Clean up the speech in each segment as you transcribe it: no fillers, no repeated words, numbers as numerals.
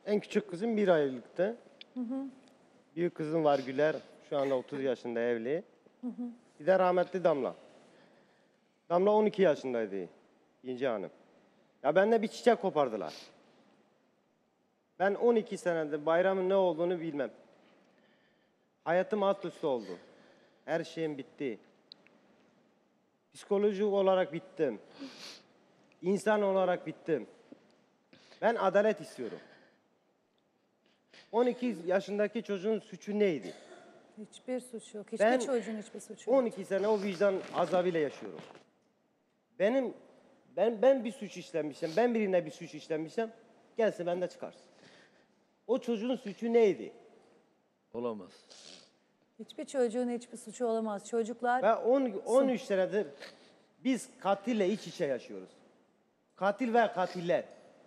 En küçük kızım 1 aylıktı. Büyük kızım var Güler. Şu anda 30 yaşında evli. Bir de rahmetli Damla. Damla 12 yaşındaydı. İnci Hanım. Ya benden bir çiçek kopardılar. Ben 12 senedir bayramın ne olduğunu bilmem. Hayatım alt üst oldu. Her şeyim bitti. Psikolojik olarak bittim. İnsan olarak bittim. Ben adalet istiyorum. 12 yaşındaki çocuğun suçu neydi? Hiçbir suç yok. Hiçbir Ben çocuğun hiçbir suçu yok. 12 sene o vicdan azabıyla yaşıyorum. Ben bir suç işlemişsem, ben birine bir suç işlemişsem gelsin bende çıkarsın. O çocuğun suçu neydi? Olamaz. Hiçbir çocuğun hiçbir suçu olamaz. Çocuklar Ve 13 senedir biz katille iç içe yaşıyoruz. Katil ve katiller.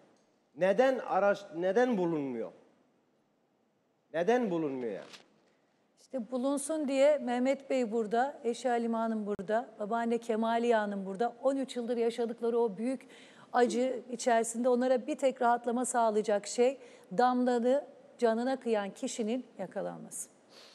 Neden bulunmuyor? Neden bulunmuyor yani? işte bulunsun diye Mehmet Bey burada, eşi Halime Hanım burada, babaanne Kemaliye Hanım burada. 13 yıldır yaşadıkları o büyük acı içerisinde onlara bir tek rahatlama sağlayacak şey Damla'nı canına kıyan kişinin yakalanması.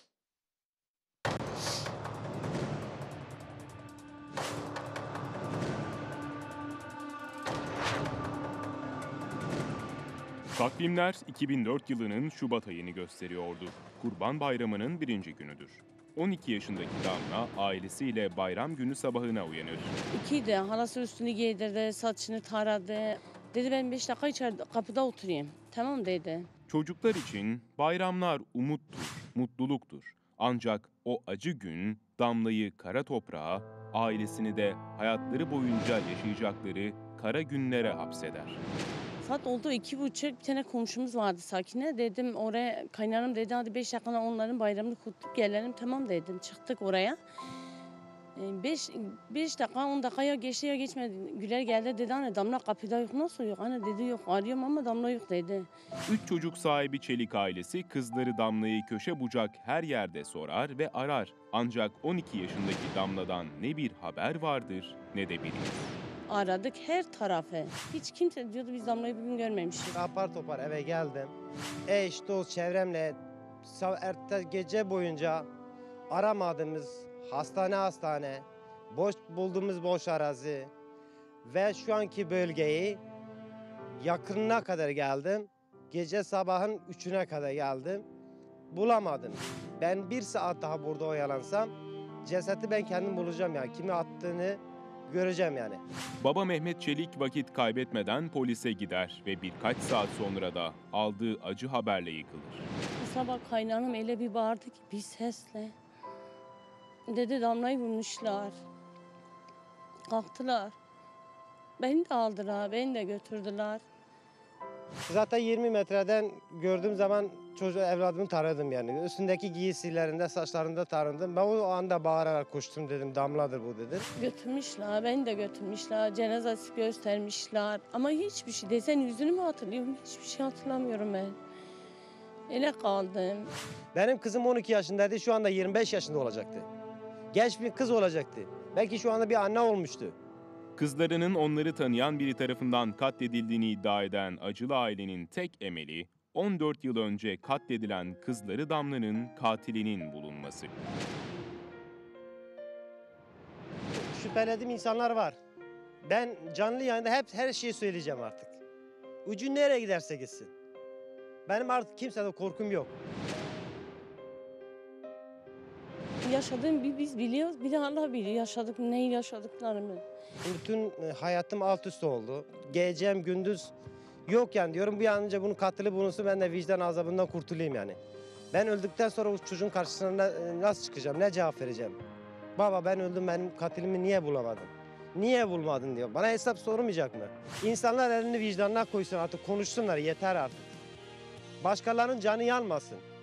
Takvimler 2004 yılının Şubat ayını gösteriyordu. Kurban Bayramı'nın birinci günüdür. 12 yaşındaki Damla ailesiyle bayram günü sabahına uyanır. İkiydi. Halası üstünü giydirdi, saçını taradı. Dedi ben 5 dakika içeride kapıda oturayım. Tamam dedi. Çocuklar için bayramlar umuttur, mutluluktur. Ancak o acı gün Damla'yı kara toprağa, ailesini de hayatları boyunca yaşayacakları kara günlere hapseder. Saat oldu 2.30, bir tane komşumuz vardı Sakine. Dedim oraya, kaynanam dedi hadi 5 dakika onların bayramını kutlayıp gelelim. Tamam dedim, çıktık oraya. 5 dakika 10 dakikaya geçti ya geçmedi. Güler geldi dedi anne Damla kapıda yok, nasıl yok? Anne dedi yok, arıyorum ama Damla yok dedi. 3 çocuk sahibi Çelik ailesi kızları Damla'yı köşe bucak her yerde sorar ve arar. Ancak 12 yaşındaki Damla'dan ne bir haber vardır ne de bir iz. Aradık her tarafı. Hiç kimse diyordu biz Damla'yı bugün görmemişiz. Apar topar eve geldim. Eş, dost, çevremle gece boyunca aramadığımız hastane, bulduğumuz boş arazi ve şu anki bölgeyi yakınına kadar geldim. Gece sabahın 3'üne kadar geldim. Bulamadım. Ben 1 saat daha burada oyalansam cesedi ben kendim bulacağım yani. Kimi attığını göreceğim yani. Baba Mehmet Çelik vakit kaybetmeden polise gider ve birkaç saat sonra da aldığı acı haberle yıkılır. Bu sabah kaynanam öyle bir bağırdı ki bir sesle. Dedi Damla'yı bulmuşlar. Kalktılar. Beni de aldılar, beni de götürdüler. Zaten 20 metreden gördüğüm zaman evladımı taradım yani. Üstündeki giysilerinde, saçlarında tarandım. Ben o anda bağırarak koştum dedim, Damla'dır bu dedim. Götürmüşler, beni de götürmüşler, cenazesi göstermişler. Ama hiçbir şey, desen yüzünü mü hatırlıyorum, hiçbir şey hatırlamıyorum ben. Öyle kaldım. Benim kızım 12 yaşındaydı, şu anda 25 yaşında olacaktı. Genç bir kız olacaktı. Belki şu anda bir anne olmuştu. Kızlarının onları tanıyan biri tarafından katledildiğini iddia eden acılı ailenin tek emeli, 14 yıl önce katledilen kızları Damla'nın katilinin bulunması. Şüphelediğim insanlar var. Ben canlı yayında hep her şeyi söyleyeceğim artık. Ucu nereye giderse gitsin. Benim artık kimseden korkum yok. Yaşadığım biz biliyoruz, bir de Allah biliyor yaşadık, neyi yaşadıklarımı. Bütün hayatım alt üst oldu. Gecem gündüz yok yani diyorum bir an önce bunun katili bulunsun ben de vicdan azabından kurtulayım yani. Ben öldükten sonra o çocuğun karşısına nasıl çıkacağım, ne cevap vereceğim? Baba ben öldüm, benim katilimi niye bulamadın? Niye bulmadın diyor. Bana hesap sormayacak mı? İnsanlar elini vicdanına koysun artık, konuşsunlar, yeter artık. Başkalarının canı yanmasın.